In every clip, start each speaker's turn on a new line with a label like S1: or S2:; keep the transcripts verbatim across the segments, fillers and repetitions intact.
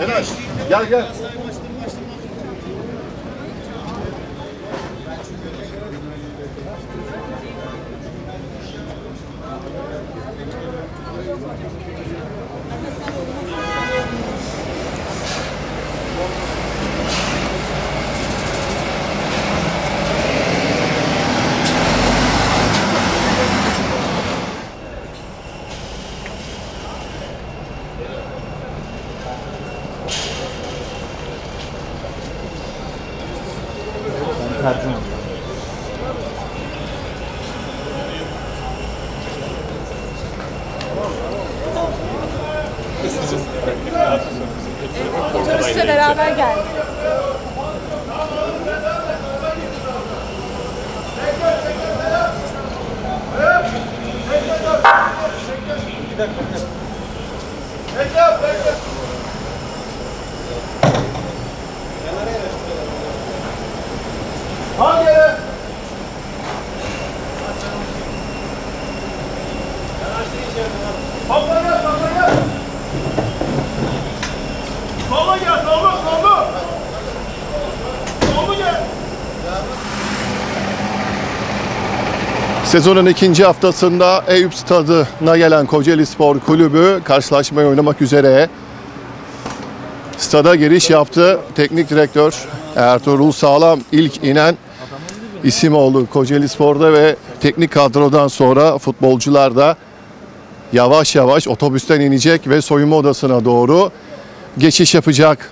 S1: Helal. Gel gel.
S2: Otobüsle beraber geldik.
S1: Hangi yere? Sola gel, sola gel. Sola gel, sola, sola. Sola gel. Sezonun ikinci haftasında Eyüp Stadı'na gelen Kocaeli Spor Kulübü karşılaşmayı oynamak üzere stada giriş yaptı. Teknik direktör Ertuğrul Sağlam ilk inen isim oldu Kocaeli Spor'da ve teknik kadrodan sonra futbolcular da yavaş yavaş otobüsten inecek ve soyunma odasına doğru geçiş yapacak.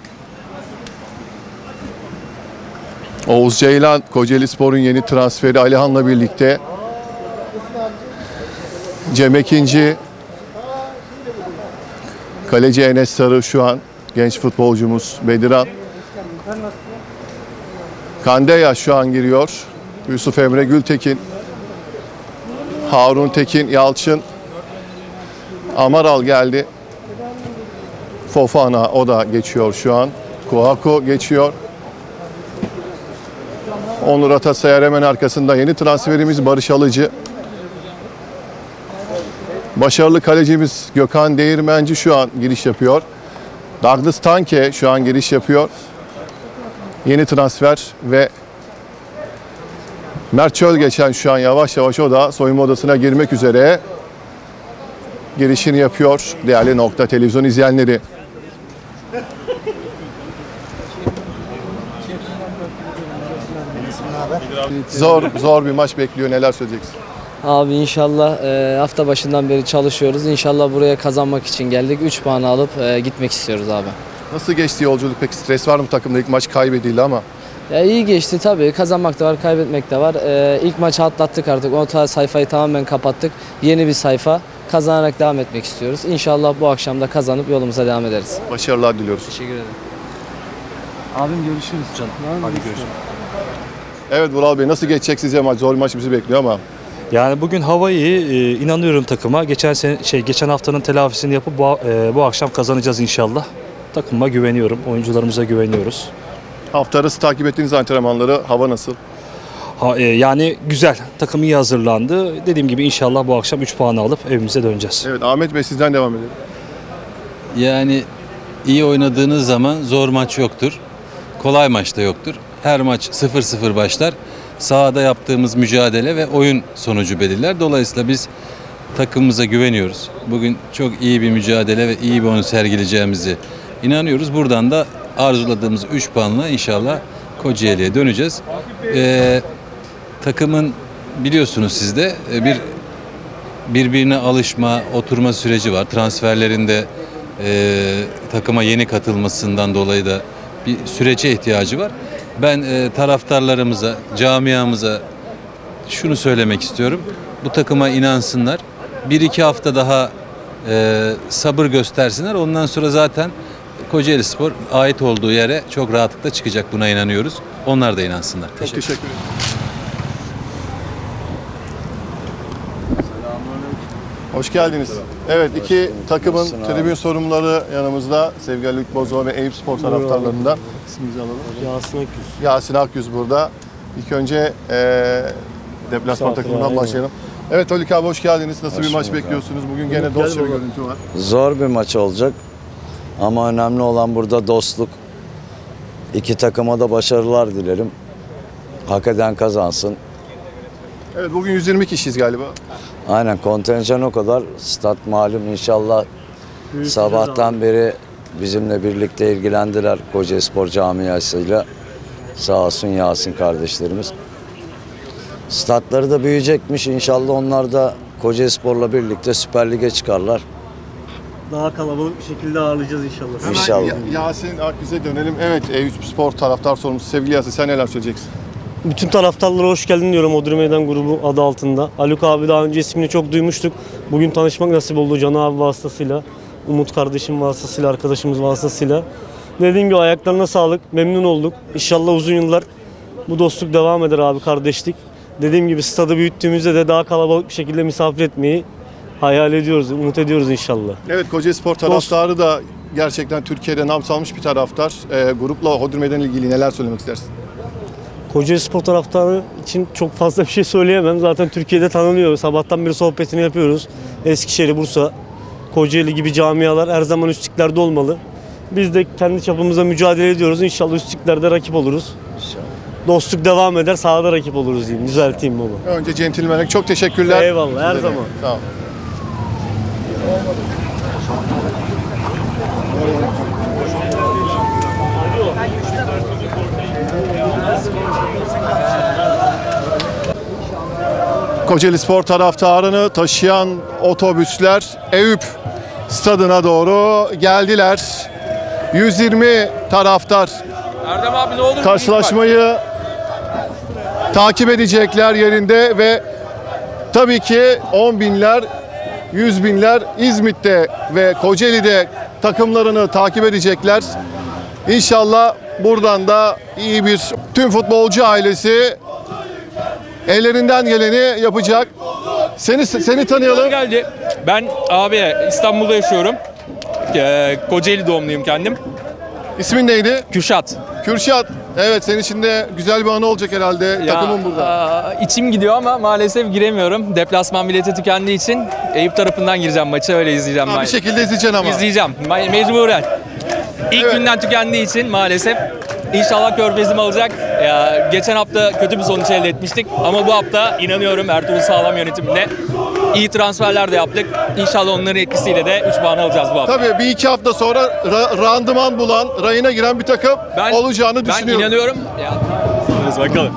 S1: Oğuz Ceylan, Kocaeli Spor'un yeni transferi Alihan'la birlikte. Cem Ekinci, kaleci Enes Sarı şu an genç futbolcumuz Bediran. Kandeya şu an giriyor. Yusuf Emre Gültekin, Harun Tekin Yalçın, Amaral geldi. Fofana o da geçiyor şu an. Kuhako geçiyor. Onur Atasayar hemen arkasında. Yeni transferimiz Barış Alıcı. Başarılı kalecimiz Gökhan Değirmenci şu an giriş yapıyor. Douglas Tanke şu an giriş yapıyor. Yeni transfer ve Mert Çölgeçen şu an yavaş yavaş o da soyunma odasına girmek üzere girişini yapıyor değerli Nokta Televizyon izleyenleri. Zor zor bir maç bekliyor. Neler söyleyeceksin?
S3: Abi inşallah e, hafta başından beri çalışıyoruz. İnşallah buraya kazanmak için geldik. üç puan alıp e, gitmek istiyoruz abi.
S1: Nasıl geçti yolculuk? Peki stres var mı takımda? İlk maç kaybedildi ama.
S3: Ya iyi geçti tabii. Kazanmak da var, kaybetmek de var. E, ilk maçı atlattık artık. O ta sayfayı tamamen kapattık. Yeni bir sayfa. Kazanarak devam etmek istiyoruz. İnşallah bu akşam da kazanıp yolumuza devam ederiz.
S1: Başarılar diliyoruz.
S3: Teşekkür ederim. Abim görüşürüz canım.
S4: Hadi görüşürüz.
S1: Evet Vural Bey, nasıl geçecek size maç? Zor bir maç bizi bekliyor ama.
S4: Yani bugün hava iyi. Ee, inanıyorum takıma. Geçen sene şey geçen haftanın telafisini yapıp bu, e, bu akşam kazanacağız inşallah. Takıma güveniyorum. Oyuncularımıza güveniyoruz.
S1: Hafta arası takip ettiğiniz antrenmanları, hava nasıl?
S4: Ha, e, yani güzel. Takım iyi hazırlandı. Dediğim gibi inşallah bu akşam üç puanı alıp evimize döneceğiz.
S1: Evet Ahmet Bey, sizden devam edelim.
S5: Yani iyi oynadığınız zaman zor maç yoktur. Kolay maç da yoktur. Her maç sıfır sıfır başlar. Sahada yaptığımız mücadele ve oyun sonucu belirler. Dolayısıyla biz takımımıza güveniyoruz. Bugün çok iyi bir mücadele ve iyi bir oyun sergileyeceğimizi inanıyoruz. Buradan da arzuladığımız üç puanla inşallah Kocaeli'ye döneceğiz. Ee, takımın biliyorsunuz siz de bir birbirine alışma, oturma süreci var. Transferlerinde e, takıma yeni katılmasından dolayı da bir sürece ihtiyacı var. Ben e, taraftarlarımıza, camiamıza şunu söylemek istiyorum. Bu takıma inansınlar. Bir iki hafta daha e, sabır göstersinler. Ondan sonra zaten Kocaeli Spor ait olduğu yere çok rahatlıkla çıkacak. Buna inanıyoruz. Onlar da inansınlar.
S1: Çok teşekkür ederim. Hoş geldiniz. Evet, iki takımın tribün sorumluları yanımızda. Sevgili Haluk Bozo ve Eyüp Spor taraftarlarından. İsminizi alalım.
S6: Yasin Akgüz.
S1: Yasin Akgüz burada. İlk önce e, deplasman takımından başlayalım. Evet Haluk abi, hoş geldiniz. Nasıl
S6: Hoş
S1: bir maç
S6: bulduk
S1: bekliyorsunuz? Bugün gene dosya bir görüntü var.
S6: Zor bir maç olacak. Ama önemli olan burada dostluk. İki takıma da başarılar dilerim. Hak eden kazansın.
S1: Evet, bugün yüz yirmi kişiyiz galiba.
S6: Aynen, kontenjan o kadar. Stat malum, inşallah sabahtan beri bizimle birlikte ilgilendiler Kocaelispor camiasıyla. Sağ olsun Yasin kardeşlerimiz. Statları da büyüyecekmiş. İnşallah onlar da Kocaelispor'la birlikte Süper Lig'e çıkarlar.
S7: Daha kalabalık bir şekilde ağırlayacağız inşallah.
S1: Hemen
S6: İnşallah.
S1: Ya- Yasin Akgüz'e dönelim. Evet, E üç Spor taraftar sorumlusu sevgili Yasin, sen neler söyleyeceksin?
S7: Bütün taraftarlara hoş geldin diyorum Odri Meydan grubu adı altında. Haluk abi daha önce ismini çok duymuştuk. Bugün tanışmak nasip oldu Can abi vasıtasıyla. Umut kardeşim vasıtasıyla, arkadaşımız vasıtasıyla. Dediğim gibi ayaklarına sağlık, memnun olduk. İnşallah uzun yıllar bu dostluk devam eder abi, kardeşlik. Dediğim gibi stadı büyüttüğümüzde de daha kalabalık bir şekilde misafir etmeyi hayal ediyoruz, umut ediyoruz inşallah.
S1: Evet, Kocaelispor taraftarı da gerçekten Türkiye'de nam salmış bir taraftar. Ee, grupla Hodri Meydan ile ilgili neler söylemek istersin?
S7: Kocaelispor taraftarı için çok fazla bir şey söyleyemem. Zaten Türkiye'de tanınıyor. Sabahtan beri sohbetini yapıyoruz. Eskişehir, Bursa, Kocaeli gibi camialar her zaman üstlüklerde olmalı. Biz de kendi çapımızda mücadele ediyoruz. İnşallah üstlüklerde rakip oluruz. Dostluk devam eder, sahada rakip oluruz diyeyim. Düzelteyim bunu.
S1: Önce centilmenlik, çok teşekkürler.
S7: Eyvallah, her
S1: Size de.
S7: zaman.
S1: Sağ ol. Kocaelispor taraftarını taşıyan otobüsler Eyüp stadına doğru geldiler. yüz yirmi taraftar
S8: Erdem abi ne olur
S1: karşılaşmayı takip edecekler yerinde ve tabii ki on binler, yüz binler İzmit'te ve Kocaeli'de takımlarını takip edecekler. İnşallah buradan da iyi bir tüm futbolcu ailesi ellerinden geleni yapacak. Seni seni tanıyalım.
S8: geldi. Ben abi İstanbul'da yaşıyorum. Ee, Kocaeli doğumluyum kendim.
S1: İsmin neydi?
S8: Kürşat.
S1: Kürşat. Evet, senin için de güzel bir anı olacak herhalde. Takımın burada.
S8: aa, içim gidiyor ama maalesef giremiyorum. Deplasman bileti tükendiği için Eyüp tarafından gireceğim maçı, öyle izleyeceğim.
S1: Ha, bir şekilde izleyeceksin ama.
S8: İzleyeceğim. Me- Mecburen. İlk
S1: Evet.
S8: günden tükendiği için maalesef. İnşallah körfezim alacak. Ya, geçen hafta kötü bir sonuç elde etmiştik ama bu hafta inanıyorum Ertuğrul Sağlam yönetimine iyi transferler de yaptık. İnşallah onların etkisiyle de üç puan alacağız bu hafta.
S1: Tabii bir iki hafta sonra ra- randıman bulan, rayına giren bir takım olacağını
S8: ben
S1: düşünüyorum.
S8: inanıyorum. Ya, hadi bakalım.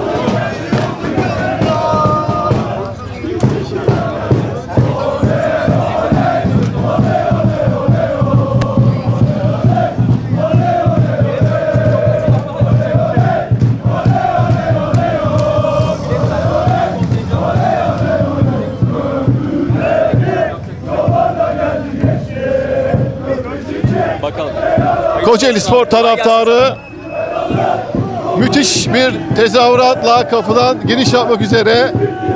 S8: Bakalım.
S1: Kocaelispor taraftarı müthiş bir tezahüratla kapıdan giriş yapmak üzere.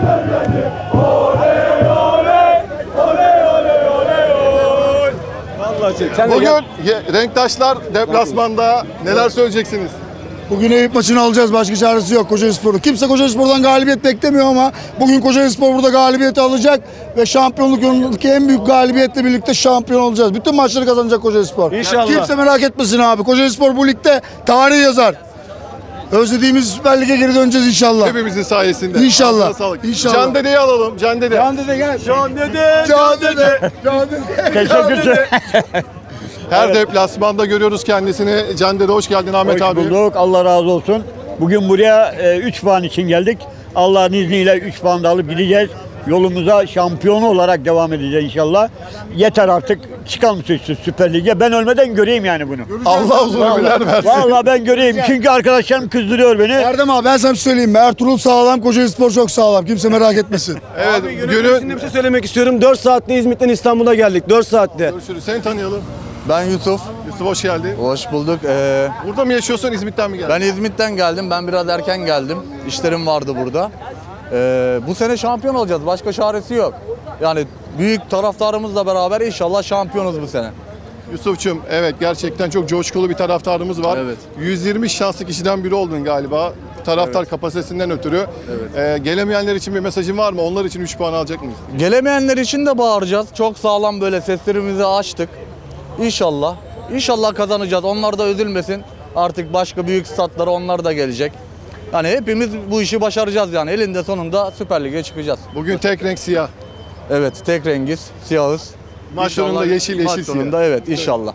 S1: Bugün ye- Renktaşlar deplasmanda, neler söyleyeceksiniz?
S9: Bugün Eyüp maçını alacağız. Başka çaresi yok Kocaelispor'un. Kimse Kocaelispor'dan galibiyet beklemiyor ama bugün Kocaelispor burada galibiyeti alacak ve şampiyonluk yolundaki en büyük galibiyetle birlikte şampiyon olacağız. Bütün maçları kazanacak Kocaelispor.
S7: İnşallah.
S9: Kimse merak etmesin abi. Kocaelispor bu ligde tarih yazar. Özlediğimiz Süper Lig'e geri döneceğiz inşallah.
S1: Hepimizin sayesinde.
S9: İnşallah.
S1: Ağzına sağlık.
S9: İnşallah.
S1: Can Dede'yi alalım. Can Dede.
S9: Can Dede gel. Can Dede. Can Dede. Can Dede.
S1: Teşekkür Her deplasmanda görüyoruz kendisini. Can Dede, hoş geldin Ahmet
S10: Hoş
S1: abi.
S10: bulduk. Allah razı olsun. Bugün buraya üç puan için geldik. Allah'ın izniyle üç puan da alıp gideceğiz. Yolumuza şampiyon olarak devam edeceğiz inşallah. Yeter artık, çıkalım şu Süper Lig'e. Ben ölmeden göreyim yani bunu.
S1: Allah uzun ömürler versin.
S10: Vallahi ben göreyim. Çünkü arkadaşlarım kızdırıyor beni.
S9: Erdem abi ben sana bir şey söyleyeyim mi? Ertuğrul sağlam, Kocaelispor çok sağlam. Kimse merak etmesin.
S1: Evet, günün
S7: bir şey söylemek istiyorum. dört saatte İzmit'ten İstanbul'a geldik. dört saatte.
S1: görüşürüz. Seni tanıyalım.
S11: Ben Yusuf.
S1: Yusuf, hoş geldin.
S11: Hoş bulduk. Ee,
S1: Burada mı yaşıyorsun, İzmit'ten mi geldin?
S11: ben İzmit'ten geldim. Ben biraz erken geldim. İşlerim vardı burada. Ee, bu sene şampiyon olacağız. Başka çaresi yok. Yani büyük taraftarımızla beraber inşallah şampiyonuz bu sene.
S1: Yusuf'cum, evet gerçekten çok coşkulu bir taraftarımız var.
S11: Evet.
S1: yüz yirmi şanslı kişiden biri oldun galiba. Taraftar
S11: Evet.
S1: kapasitesinden ötürü. Ee, gelemeyenler için bir mesajın var mı? Onlar için üç puan alacak mıyız?
S11: Gelemeyenler için de bağıracağız. Çok sağlam böyle seslerimizi açtık. İnşallah İnşallah kazanacağız. Onlar da üzülmesin. Artık başka büyük statlara onlar da gelecek. Yani hepimiz bu işi başaracağız yani. Elinde sonunda Süper Lig'e çıkacağız.
S1: Bugün tek renk siyah.
S11: Evet, tek rengiz, siyahız.
S1: Maç sonunda yeşil yeşil
S11: Maç sonunda
S1: siyah.
S11: evet inşallah.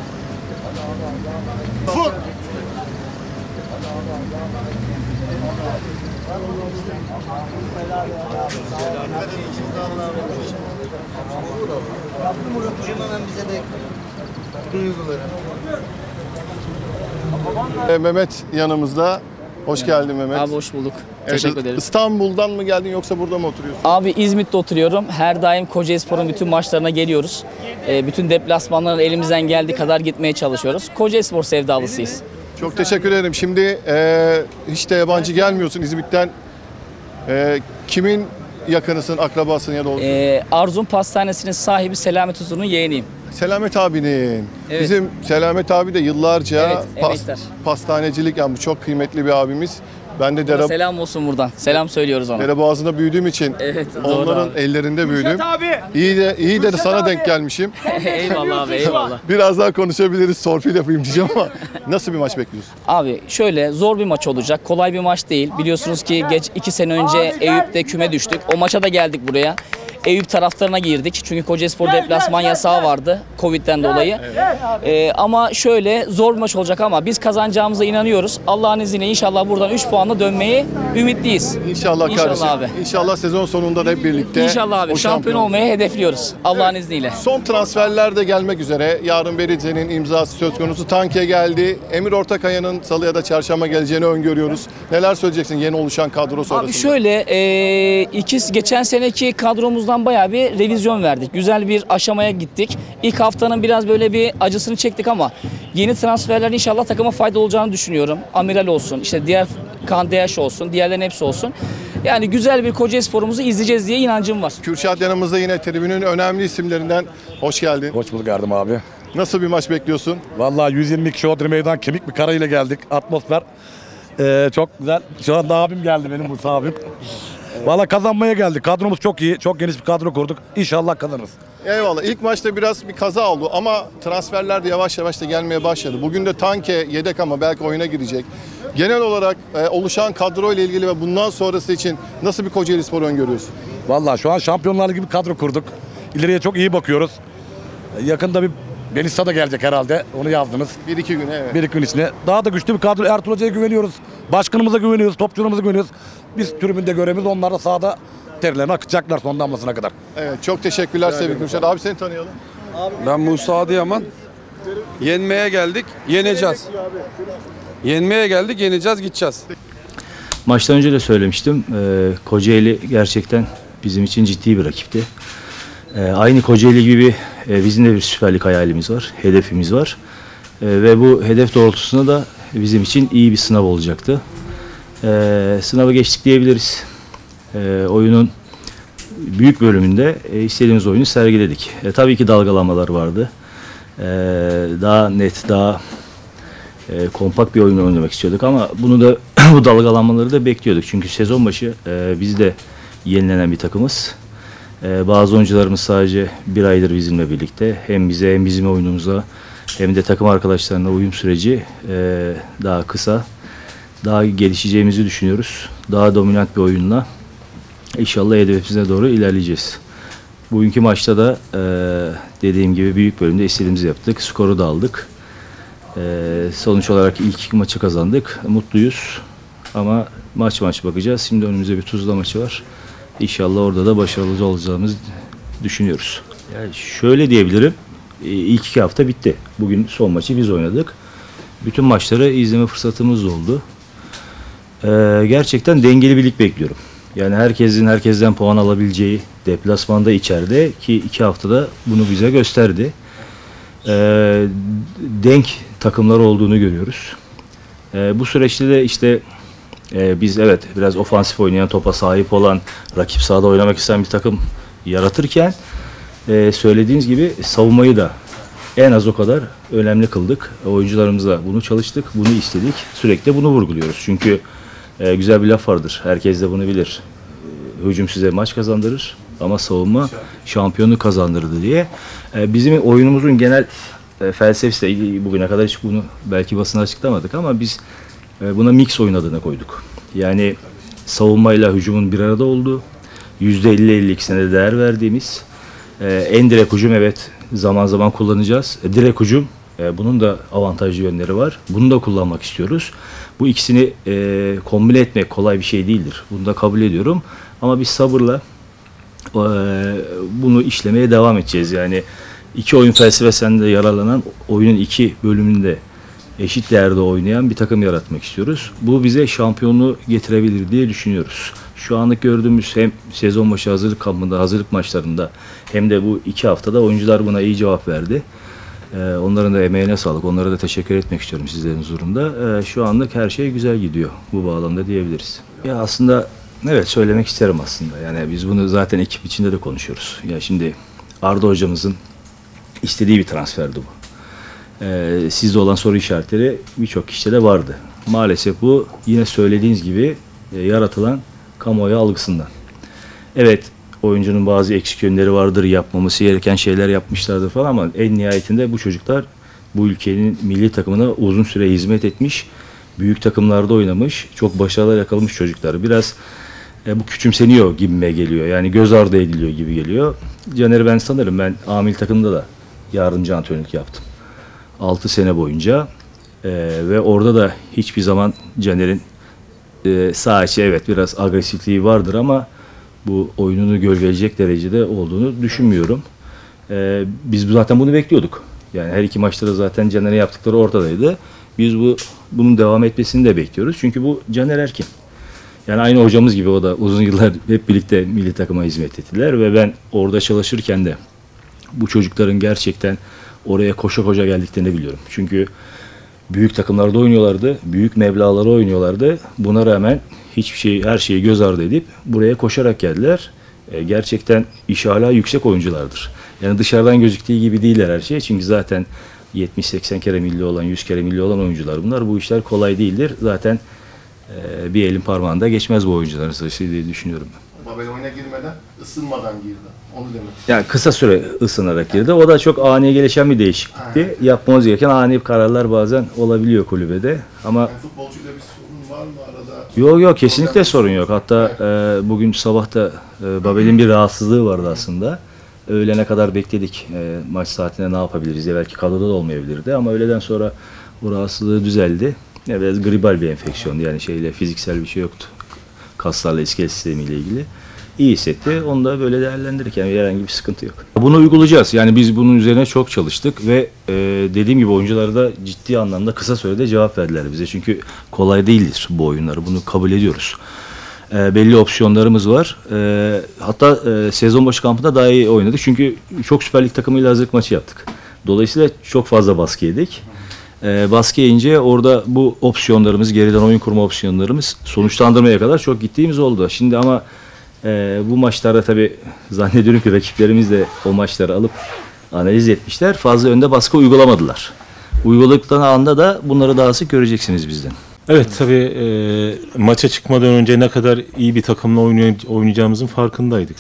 S1: E, Mehmet yanımızda. Hoş geldin Mehmet.
S12: Abi hoş bulduk.
S1: Evet,
S12: Teşekkür ederim.
S1: İstanbul'dan mı geldin yoksa burada mı oturuyorsun?
S12: Abi İzmit'te oturuyorum. Her daim Kocaelispor'un bütün maçlarına geliyoruz. Ee, bütün deplasmanlara elimizden geldiği kadar gitmeye çalışıyoruz. Kocaelispor sevdalısıyız.
S1: Çok teşekkür ederim. Şimdi e, hiç de yabancı gelmiyorsun İzmit'ten. E, kimin yakınısın, akrabasın ya da olsun?
S12: Ee, Arzum Pastanesi'nin sahibi Selamet Uzun'un yeğeniyim.
S1: Selamet abinin.
S12: Evet.
S1: Bizim Selamet abi de yıllarca
S12: Evet,
S1: pas-
S12: emektar.
S1: pastanecilik yapmış. Çok kıymetli bir abimiz. Ben de dere,
S12: Selam olsun buradan. Selam söylüyoruz ona.
S1: Dereboğazı'nda büyüdüğüm için
S12: Evet, doğru
S1: onların
S12: abi.
S1: ellerinde büyüdüm. İyi de iyi de sana denk gelmişim.
S12: Eyvallah abi, eyvallah.
S1: Biraz daha konuşabiliriz. Torpil yapayım diyeceğim ama nasıl bir maç bekliyorsun?
S12: Abi şöyle zor bir maç olacak. Kolay bir maç değil. Biliyorsunuz ki geç iki sene önce Eyüp'te küme düştük. O maça da geldik buraya. Eyüp taraftarına girdik. Çünkü Kocaelispor deplasman yasağı vardı Covid'den dolayı. Ee, ama şöyle zor bir maç olacak ama biz kazanacağımıza inanıyoruz. Allah'ın izniyle inşallah buradan üç puanla dönmeyi ümitliyiz.
S1: İnşallah,
S12: İnşallah
S1: kardeşim.
S12: abi.
S1: İnşallah sezon sonunda da hep birlikte
S12: İnşallah abi
S1: o
S12: şampiyon olmayı hedefliyoruz. Allah'ın izniyle.
S1: Son transferler de gelmek üzere. Yarın Berizze'nin imzası söz konusu. Tanke geldi. Emir Ortakaya'nın salı ya da çarşamba geleceğini öngörüyoruz. Neler söyleyeceksin yeni oluşan kadro sonrasında?
S12: Abi şöyle e, iki, geçen seneki kadromuzdan bayağı bir revizyon verdik. Güzel bir aşamaya gittik. İlk haftanın biraz böyle bir acısını çektik ama yeni transferler inşallah takıma fayda olacağını düşünüyorum. Amiral olsun, işte diğer Kaan Deyaş olsun, diğerlerin hepsi olsun. Yani güzel bir Kocaelispor'umuzu izleyeceğiz diye inancım var.
S1: Kürşat yanımızda yine tribünün önemli isimlerinden. Hoş geldin.
S13: Hoş bulduk Erdem abi.
S1: Nasıl bir maç bekliyorsun?
S13: Vallahi yüz yirmi kişi Odri Meydan kemik bir karayla geldik. Atmosfer ee, çok güzel. Şu anda abim geldi benim Musa abim. Vallahi kazanmaya geldik. Kadromuz çok iyi. Çok geniş bir kadro kurduk. İnşallah kazanırız.
S1: Eyvallah. İlk maçta biraz bir kaza oldu ama transferler de yavaş yavaş da gelmeye başladı. Bugün de Tanke yedek ama belki oyuna girecek. Genel olarak e, oluşan kadro ile ilgili ve bundan sonrası için nasıl bir Kocaelispor öngörüyorsun?
S13: Vallahi şu an şampiyonlar gibi kadro kurduk. İleriye çok iyi bakıyoruz. Yakında bir Belissa da gelecek herhalde. Onu yazdınız.
S1: Bir iki gün evet.
S13: Bir iki gün içinde. Daha da güçlü bir kadro. Ertuğrul Hoca'ya güveniyoruz. Başkanımıza güveniyoruz. Topçularımıza güveniyoruz. Biz tribünde görevimiz, onlar da sahada terlerini akıtacaklar son damlasına kadar.
S1: Evet, çok teşekkürler sevgili Kürşat. Abi seni tanıyalım.
S14: Ben Musa Adıyaman. Yenmeye geldik, yeneceğiz. Yenmeye geldik, yeneceğiz, gideceğiz.
S15: Maçtan önce de söylemiştim. Ee, Kocaeli gerçekten bizim için ciddi bir rakipti. Ee, aynı Kocaeli gibi e, bizim de bir Süper Lig hayalimiz var, hedefimiz var. Ee, ve bu hedef doğrultusunda da bizim için iyi bir sınav olacaktı. Ee, sınavı geçtik diyebiliriz. Ee, oyunun büyük bölümünde e, istediğimiz oyunu sergiledik. E, tabii ki dalgalanmalar vardı. E, daha net, daha e, kompakt bir oyun oynamak istiyorduk ama bunu da bu dalgalanmaları da bekliyorduk. Çünkü sezon başı e, biz de yenilenen bir takımız. E, bazı oyuncularımız sadece bir aydır bizimle birlikte. Hem bize hem bizim oyunumuza hem de takım arkadaşlarına uyum süreci e, daha kısa. Daha gelişeceğimizi düşünüyoruz. Daha dominant bir oyunla İnşallah hedefimize doğru ilerleyeceğiz. Bugünkü maçta da e, dediğim gibi büyük bölümde istediğimizi yaptık. Skoru da aldık. E, sonuç olarak ilk iki maçı kazandık. Mutluyuz. Ama maç maç bakacağız. Şimdi önümüzde bir Tuzla maçı var. İnşallah orada da başarılı olacağımızı düşünüyoruz. Yani şöyle diyebilirim. E, ilk iki hafta bitti. Bugün son maçı biz oynadık. Bütün maçları izleme fırsatımız oldu. E, gerçekten dengeli bir lig bekliyorum. Yani herkesin herkesten puan alabileceği deplasmanda içeride ki iki haftada bunu bize gösterdi. Ee, denk takımlar olduğunu görüyoruz. Ee, bu süreçte de işte e, biz evet biraz ofansif oynayan, topa sahip olan, rakip sahada oynamak isteyen bir takım yaratırken e, söylediğiniz gibi savunmayı da en az o kadar önemli kıldık. Oyuncularımızla bunu çalıştık, bunu istedik. Sürekli bunu vurguluyoruz. Çünkü Ee, güzel bir laf vardır. Herkes de bunu bilir. Ee, hücum size maç kazandırır ama savunma şampiyonu kazandırdı diye. Ee, bizim oyunumuzun genel e, felsefesi de bugüne kadar hiç bunu belki basına açıklamadık ama biz e, buna mix oyun adına koyduk. Yani savunmayla hücumun bir arada olduğu, yüzde elli elli ikisine de değer verdiğimiz, e, en direkt hücum evet zaman zaman kullanacağız. E, direkt hücum e, bunun da avantajlı yönleri var. Bunu da kullanmak istiyoruz. Bu ikisini e, kombine etmek kolay bir şey değildir. Bunu da kabul ediyorum. Ama biz sabırla e, bunu işlemeye devam edeceğiz. Yani iki oyun felsefesinden yararlanan oyunun iki bölümünde eşit değerde oynayan bir takım yaratmak istiyoruz. Bu bize şampiyonluğu getirebilir diye düşünüyoruz. Şu anlık gördüğümüz hem sezon başı hazırlık kampında, hazırlık maçlarında hem de bu iki haftada oyuncular buna iyi cevap verdi. Ee, onların da emeğine sağlık. Onlara da teşekkür etmek istiyorum sizlerin huzurunda. Ee, şu anlık her şey güzel gidiyor bu bağlamda diyebiliriz. Ya aslında evet söylemek isterim aslında. Yani biz bunu zaten ekip içinde de konuşuyoruz. Ya şimdi Arda hocamızın istediği bir transferdi bu. Ee, sizde olan soru işaretleri birçok kişide de vardı. Maalesef bu yine söylediğiniz gibi e, yaratılan kamuoyu algısından. Evet oyuncunun bazı eksik yönleri vardır, yapmaması gereken şeyler yapmışlardır falan ama en nihayetinde bu çocuklar bu ülkenin milli takımına uzun süre hizmet etmiş, büyük takımlarda oynamış, çok başarılar yakalamış çocuklar. Biraz e, bu küçümseniyor gibime geliyor. Yani göz ardı ediliyor gibi geliyor. Caner'i ben sanırım ben amil takımda da yardımcı antrenörlük yaptım. altı sene boyunca e, ve orada da hiçbir zaman Caner'in e, saha içi evet biraz agresifliği vardır ama bu oyununu gölgeleyecek derecede olduğunu düşünmüyorum. E, biz zaten bunu bekliyorduk. Yani her iki maçta da zaten Caner'e yaptıkları ortadaydı. Biz bu bunun devam etmesini de bekliyoruz. Çünkü bu Caner Erkin. Yani aynı hocamız gibi o da uzun yıllar hep birlikte milli takıma hizmet ettiler ve ben orada çalışırken de bu çocukların gerçekten oraya koşa koşa geldiklerini biliyorum. Çünkü büyük takımlarda oynuyorlardı, büyük meblağlara oynuyorlardı. Buna rağmen hiçbir şey, her şeyi göz ardı edip buraya koşarak geldiler. E, gerçekten iş hala yüksek oyunculardır. Yani dışarıdan gözüktüğü gibi değiller her şey. Çünkü zaten yetmiş seksen kere milli olan, yüz kere milli olan oyuncular bunlar. Bu işler kolay değildir. Zaten e, bir elin parmağında geçmez bu oyuncuların sayısı diye düşünüyorum ben.
S1: Babel oyuna girmeden, ısınmadan girdi. Onu demek.
S15: Yani kısa süre ısınarak girdi. O da çok ani gelişen bir değişiklikti. Ha. Yapmamız gereken ani kararlar bazen olabiliyor kulübede. Ama
S1: yani futbolcuyla bir sorun var mı arada?
S15: Yok yok kesinlikle sorun yok. Hatta e, bugün sabah da e, Babel'in bir rahatsızlığı vardı aslında. Öğlene kadar bekledik. E, maç saatinde ne yapabiliriz diye. Belki kadroda da olmayabilirdi ama öğleden sonra o rahatsızlığı düzeldi. Ya biraz gribal bir enfeksiyondu yani şeyle fiziksel bir şey yoktu. Kaslarla iskelet sistemiyle ilgili. İyi hissetti. Onu da böyle değerlendirirken herhangi bir sıkıntı yok. Bunu uygulayacağız. Yani biz bunun üzerine çok çalıştık ve e, dediğim gibi oyuncular da ciddi anlamda kısa sürede cevap verdiler bize. Çünkü kolay değildir bu oyunları. Bunu kabul ediyoruz. E, belli opsiyonlarımız var. E, hatta e, sezon başı kampında daha iyi oynadık. Çünkü çok Süper Lig takımıyla hazırlık maçı yaptık. Dolayısıyla çok fazla baskı yedik. E, baskı yiyince orada bu opsiyonlarımız, geriden oyun kurma opsiyonlarımız sonuçlandırmaya kadar çok gittiğimiz oldu. Şimdi ama e, bu maçlarda tabii zannediyorum ki rakiplerimiz de o maçları alıp analiz etmişler. Fazla önde baskı uygulamadılar. Uyguladıkları anda da bunları daha sık göreceksiniz bizden.
S16: Evet tabii e, maça çıkmadan önce ne kadar iyi bir takımla oynay- oynayacağımızın farkındaydık.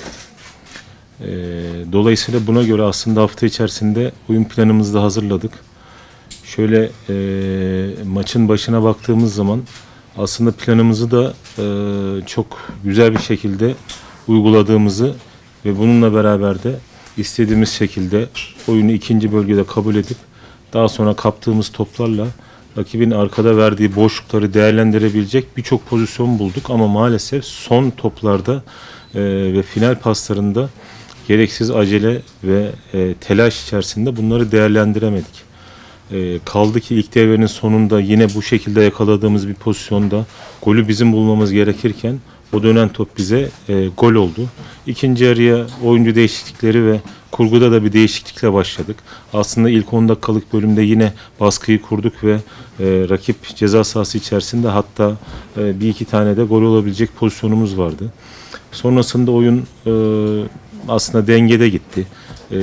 S16: E, dolayısıyla buna göre aslında hafta içerisinde oyun planımızı da hazırladık. Şöyle e, maçın başına baktığımız zaman aslında planımızı da e, çok güzel bir şekilde uyguladığımızı ve bununla beraber de istediğimiz şekilde oyunu ikinci bölgede kabul edip daha sonra kaptığımız toplarla rakibin arkada verdiği boşlukları değerlendirebilecek birçok pozisyon bulduk ama maalesef son toplarda e, ve final paslarında gereksiz acele ve e, telaş içerisinde bunları değerlendiremedik. E, kaldı ki ilk devrenin sonunda yine bu şekilde yakaladığımız bir pozisyonda golü bizim bulmamız gerekirken o dönen top bize e, gol oldu. İkinci yarıya oyuncu değişiklikleri ve kurguda da bir değişiklikle başladık. Aslında ilk on dakikalık bölümde yine baskıyı kurduk ve e, rakip ceza sahası içerisinde hatta e, bir iki tane de gol olabilecek pozisyonumuz vardı. Sonrasında oyun e, aslında dengede gitti. E,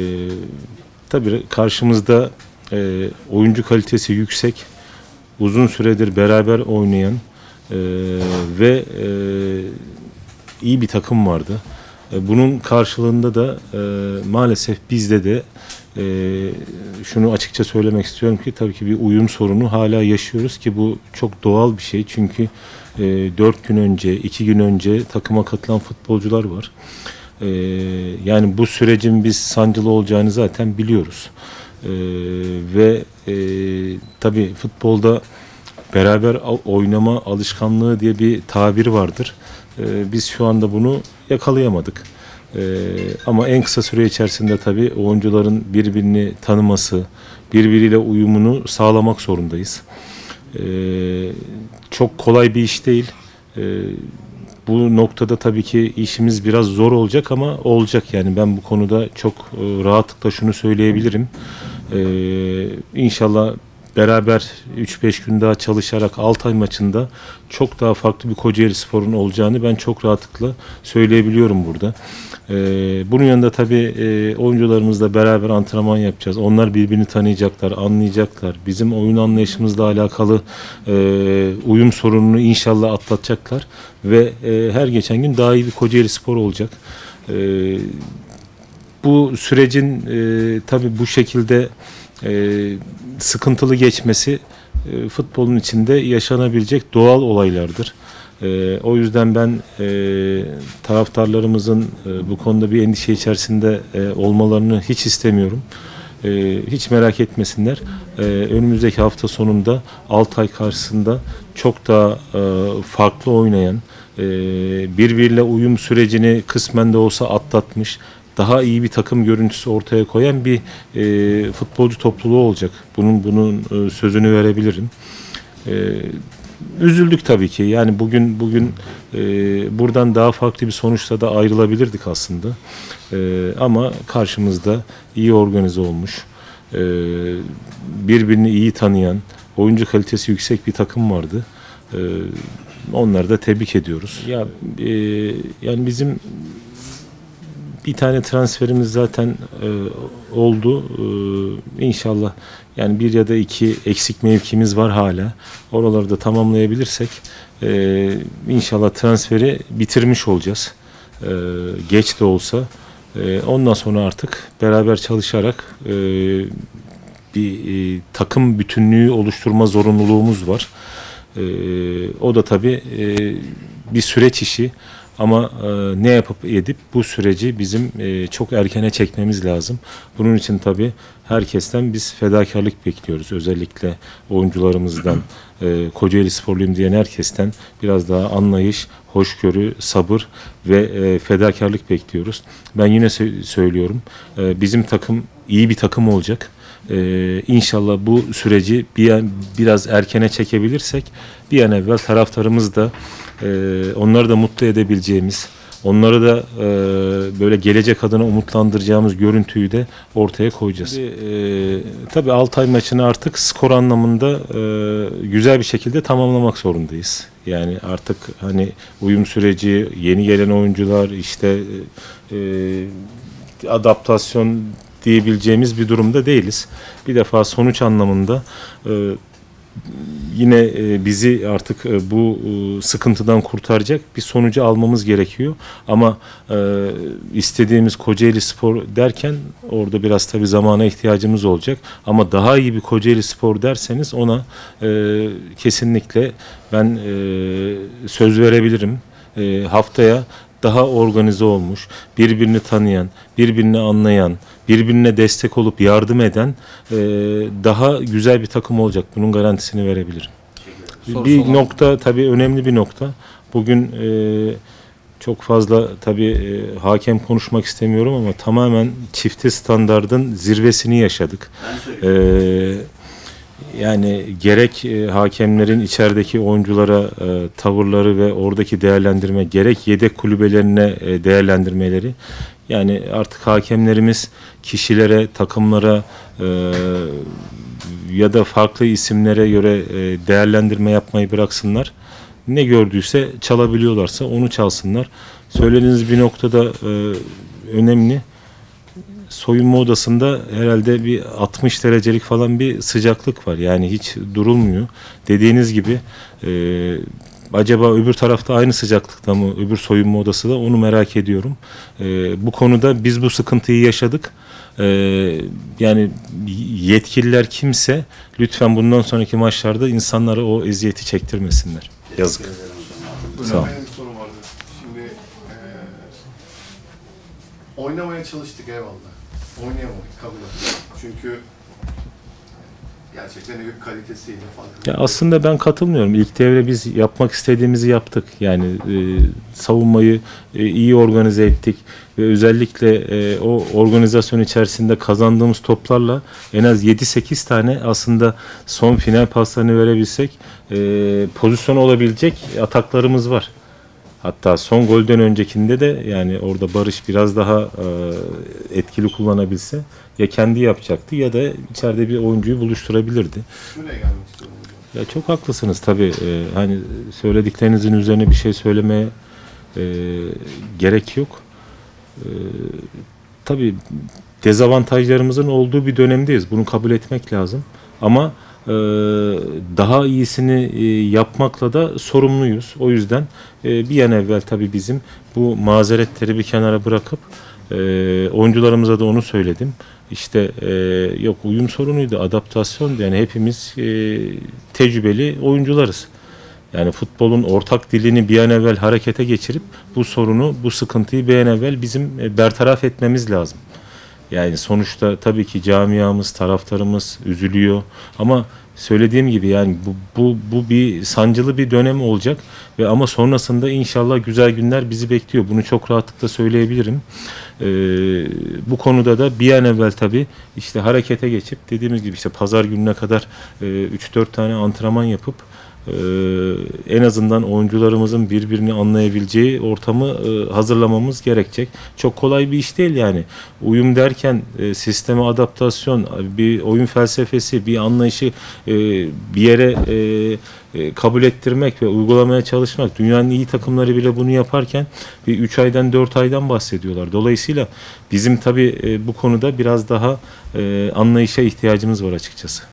S16: tabii karşımızda e, oyuncu kalitesi yüksek, uzun süredir beraber oynayan e, ve e, iyi bir takım vardı. E, bunun karşılığında da e, maalesef bizde de e, şunu açıkça söylemek istiyorum ki tabii ki bir uyum sorunu hala yaşıyoruz ki bu çok doğal bir şey. Çünkü e, dört gün önce, iki gün önce takıma katılan futbolcular var. E, yani bu sürecin biz sancılı olacağını zaten biliyoruz. E, ve e, tabii futbolda beraber oynama alışkanlığı diye bir tabir vardır. Ee, biz şu anda bunu yakalayamadık. Ee, ama en kısa süre içerisinde tabii oyuncuların birbirini tanıması, birbiriyle uyumunu sağlamak zorundayız. Ee, çok kolay bir iş değil. Ee, bu noktada tabii ki işimiz biraz zor olacak ama olacak yani ben bu konuda çok e, rahatlıkla şunu söyleyebilirim. Ee, İnşallah beraber üç beş gün daha çalışarak Altay maçında çok daha farklı bir Kocaelispor'un olacağını ben çok rahatlıkla söyleyebiliyorum burada. Ee, bunun yanında tabii e, oyuncularımızla beraber antrenman yapacağız. Onlar birbirini tanıyacaklar, anlayacaklar. Bizim oyun anlayışımızla alakalı e, uyum sorununu inşallah atlatacaklar ve e, her geçen gün daha iyi bir Kocaelispor olacak. E, bu sürecin e, tabii bu şekilde e, sıkıntılı geçmesi e, futbolun içinde yaşanabilecek doğal olaylardır. E, o yüzden ben e, taraftarlarımızın e, bu konuda bir endişe içerisinde e, olmalarını hiç istemiyorum. E, hiç merak etmesinler. E, önümüzdeki hafta sonunda Altay karşısında çok daha e, farklı oynayan, e, birbiriyle uyum sürecini kısmen de olsa atlatmış, daha iyi bir takım görüntüsü ortaya koyan bir e, futbolcu topluluğu olacak. Bunun bunun e, sözünü verebilirim. E, üzüldük tabii ki. Yani bugün bugün e, buradan daha farklı bir sonuçla da ayrılabilirdik aslında. E, ama karşımızda iyi organize olmuş, e, birbirini iyi tanıyan, oyuncu kalitesi yüksek bir takım vardı. E, onları da tebrik ediyoruz. Ya e, yani bizim bir tane transferimiz zaten e, oldu. E, İnşallah yani bir ya da iki eksik mevkimiz var hala. Oraları da tamamlayabilirsek e, inşallah transferi bitirmiş olacağız. E, geç de olsa. E, ondan sonra artık beraber çalışarak e, bir e, takım bütünlüğü oluşturma zorunluluğumuz var. E, o da tabii e, bir süreç işi. Ama e, ne yapıp edip bu süreci bizim e, çok erkene çekmemiz lazım. Bunun için tabii herkesten biz fedakarlık bekliyoruz. Özellikle oyuncularımızdan, e, Kocaelisporluyum diyen herkesten biraz daha anlayış, hoşgörü, sabır ve e, fedakarlık bekliyoruz. Ben yine sö- söylüyorum, e, bizim takım iyi bir takım olacak. Ee, İnşallah bu süreci bir an, biraz erkene çekebilirsek bir an evvel taraftarımız da e, onları da mutlu edebileceğimiz, onları da e, böyle gelecek adına umutlandıracağımız görüntüyü de ortaya koyacağız. Tabii, e, tabii Altay maçını artık skor anlamında e, güzel bir şekilde tamamlamak zorundayız. Yani artık hani uyum süreci, yeni gelen oyuncular, işte e, adaptasyon diyebileceğimiz bir durumda değiliz. Bir defa sonuç anlamında e, yine e, bizi artık e, bu e, sıkıntıdan kurtaracak bir sonucu almamız gerekiyor. Ama e, istediğimiz Kocaelispor derken orada biraz tabii zamana ihtiyacımız olacak. Ama daha iyi bir Kocaelispor derseniz ona e, kesinlikle ben e, söz verebilirim. E, haftaya daha organize olmuş, birbirini tanıyan, birbirini anlayan, birbirine destek olup yardım eden e, daha güzel bir takım olacak. Bunun garantisini verebilirim.
S11: Sorusu
S16: bir
S11: olan.
S16: nokta tabii önemli bir nokta. Bugün e, çok fazla tabii e, hakem konuşmak istemiyorum ama tamamen çifte standardın zirvesini yaşadık. E, Yani gerek e, hakemlerin içerideki oyunculara e, tavırları ve oradaki değerlendirme, gerek yedek kulübelerine e, değerlendirmeleri. Yani artık hakemlerimiz kişilere, takımlara e, ya da farklı isimlere göre e, değerlendirme yapmayı bıraksınlar. Ne gördüyse çalabiliyorlarsa onu çalsınlar. Söylediğiniz bir noktada e, önemli. Soyunma odasında herhalde bir altmış derecelik falan bir sıcaklık var. Yani hiç durulmuyor. Dediğiniz gibi e, acaba öbür tarafta aynı sıcaklıkta mı, öbür soyunma odası da, onu merak ediyorum. E, bu konuda biz bu sıkıntıyı yaşadık. E, yani yetkililer kimse lütfen bundan sonraki maçlarda insanlara o eziyeti çektirmesinler. Yazık. Sağ ol.
S1: Benim bir sorum vardı. Şimdi eee oynamaya çalıştık, eyvallah. Oynayamadık, kabul ettim. Çünkü gerçekten Eyüp kalitesiyle farklı.
S16: Ya aslında ben katılmıyorum. İlk devre biz yapmak istediğimizi yaptık. Yani e, savunmayı e, iyi organize ettik ve özellikle e, o organizasyon içerisinde kazandığımız toplarla en az yedi sekiz tane aslında son final paslarını verebilsek e, pozisyon olabilecek ataklarımız var. Hatta son golden öncekinde de yani orada Barış biraz daha e, etkili kullanabilse ya kendi yapacaktı ya da içeride bir oyuncuyu buluşturabilirdi.
S1: Şuraya gelmek istiyorum hocam.
S16: Ya çok haklısınız tabii. E, hani söylediklerinizin üzerine bir şey söylemeye e, gerek yok. E, tabii dezavantajlarımızın olduğu bir dönemdeyiz. Bunu kabul etmek lazım. Ama e, daha iyisini e, yapmakla da sorumluyuz. O yüzden e, bir an evvel tabii bizim bu mazeretleri bir kenara bırakıp e, oyuncularımıza da onu söyledim. İşte e, yok uyum sorunuydu, adaptasyon, yani hepimiz e, tecrübeli oyuncularız. Yani futbolun ortak dilini bir an evvel harekete geçirip bu sorunu, bu sıkıntıyı bir an evvel bizim e, bertaraf etmemiz lazım. Yani sonuçta tabii ki camiamız, taraftarımız üzülüyor ama söylediğim gibi yani bu, bu, bu bir sancılı bir dönem olacak ve ama sonrasında inşallah güzel günler bizi bekliyor. Bunu çok rahatlıkla söyleyebilirim. Ee, bu konuda da bir an evvel tabii işte harekete geçip dediğimiz gibi işte pazar gününe kadar e, üç dört tane antrenman yapıp Ee, en azından oyuncularımızın birbirini anlayabileceği ortamı e, hazırlamamız gerekecek. Çok kolay bir iş değil yani. Uyum derken e, sisteme adaptasyon, bir oyun felsefesi, bir anlayışı e, bir yere e, e, kabul ettirmek ve uygulamaya çalışmak. Dünyanın iyi takımları bile bunu yaparken bir üç aydan dört aydan bahsediyorlar. Dolayısıyla bizim tabii e, bu konuda biraz daha e, anlayışa ihtiyacımız var açıkçası.